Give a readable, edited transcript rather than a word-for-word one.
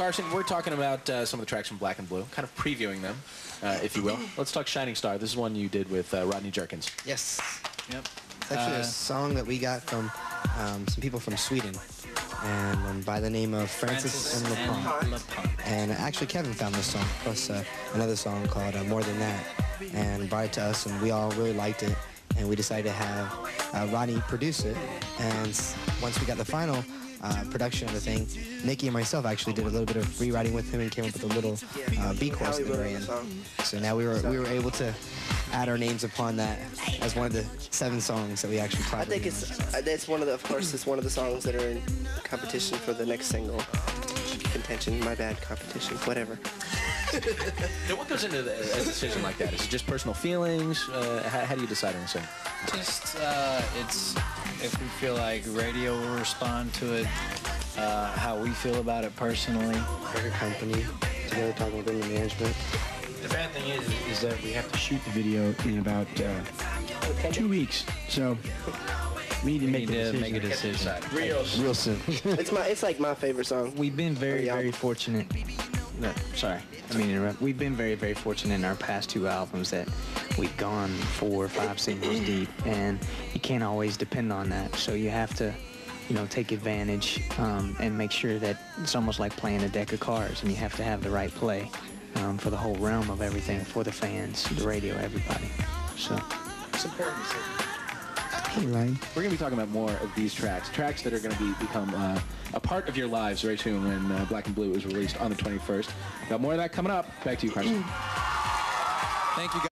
Carson, we're talking about some of the tracks from Black and Blue, kind of previewing them, if you will. Let's talk Shining Star. This is one you did with Rodney Jerkins. Yes. Yep. It's actually a song that we got from some people from Sweden, and by the name of Francis and LaPont. And actually Kevin found this song, plus another song called More Than That, and brought it to us, and we all really liked it, and we decided to have Rodney produce it. And once we got the final production of the thing, Nikki and myself actually did a little bit of rewriting with him and came up with a little B chorus at the very end. So now we were able to add our names upon that as one of the 7 songs that we actually I think it's one of the, of course, it's one of the songs that are in competition for the next single. Contention, my bad, competition, whatever. Now, what goes into a decision like that? Is it just personal feelings? How do you decide on a song? Just, it's, if we feel like radio will respond to it, how we feel about it personally. Record company, together talking with the management. The bad thing is that we have to shoot the video in about 2 weeks. So we need to make a decision. Real soon. It's like my favorite song. We've been very fortunate. No, sorry, I mean to interrupt. We've been very fortunate in our past 2 albums that we've gone 4 or 5 singles deep, and you can't always depend on that. So you have to, you know, take advantage and make sure that it's almost like playing a deck of cards, and you have to have the right play for the whole realm of everything, for the fans, the radio, everybody. So It's important. We're going to be talking about more of these tracks that are going to become a part of your lives very soon when Black and Blue is released on the 21st. Got more of that coming up. Back to you, Carson. Thank you, guys.